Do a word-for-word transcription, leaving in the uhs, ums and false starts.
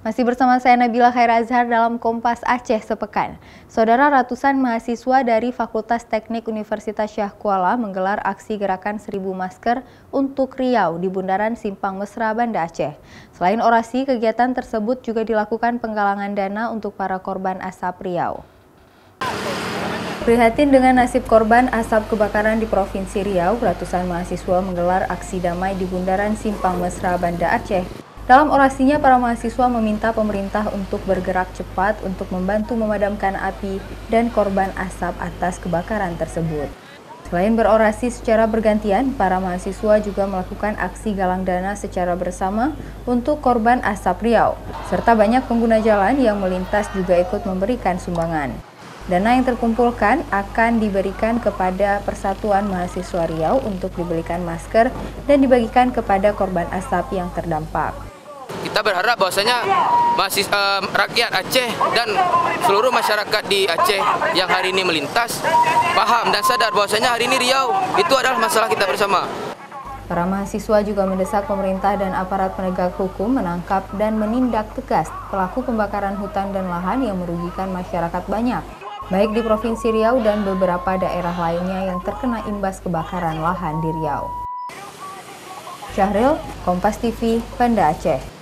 Masih bersama saya Nabila Khairazhar dalam Kompas Aceh sepekan. Saudara, ratusan mahasiswa dari Fakultas Teknik Universitas Syah Kuala menggelar aksi gerakan seribu masker untuk Riau di Bundaran Simpang Mesra, Banda Aceh. Selain orasi, kegiatan tersebut juga dilakukan penggalangan dana untuk para korban asap Riau. Prihatin dengan nasib korban asap kebakaran di Provinsi Riau, ratusan mahasiswa menggelar aksi damai di Bundaran Simpang Mesra, Banda Aceh. Dalam orasinya, para mahasiswa meminta pemerintah untuk bergerak cepat untuk membantu memadamkan api dan korban asap atas kebakaran tersebut. Selain berorasi secara bergantian, para mahasiswa juga melakukan aksi galang dana secara bersama untuk korban asap Riau, serta banyak pengguna jalan yang melintas juga ikut memberikan sumbangan. Dana yang terkumpulkan akan diberikan kepada Persatuan Mahasiswa Riau untuk dibelikan masker dan dibagikan kepada korban asap yang terdampak. Kita berharap bahwasanya masih uh, rakyat Aceh dan seluruh masyarakat di Aceh yang hari ini melintas paham dan sadar bahwasanya hari ini Riau itu adalah masalah kita bersama. Para mahasiswa juga mendesak pemerintah dan aparat penegak hukum menangkap dan menindak tegas pelaku pembakaran hutan dan lahan yang merugikan masyarakat banyak, baik di Provinsi Riau dan beberapa daerah lainnya yang terkena imbas kebakaran lahan di Riau. Syahril, Kompas T V, Banda Aceh.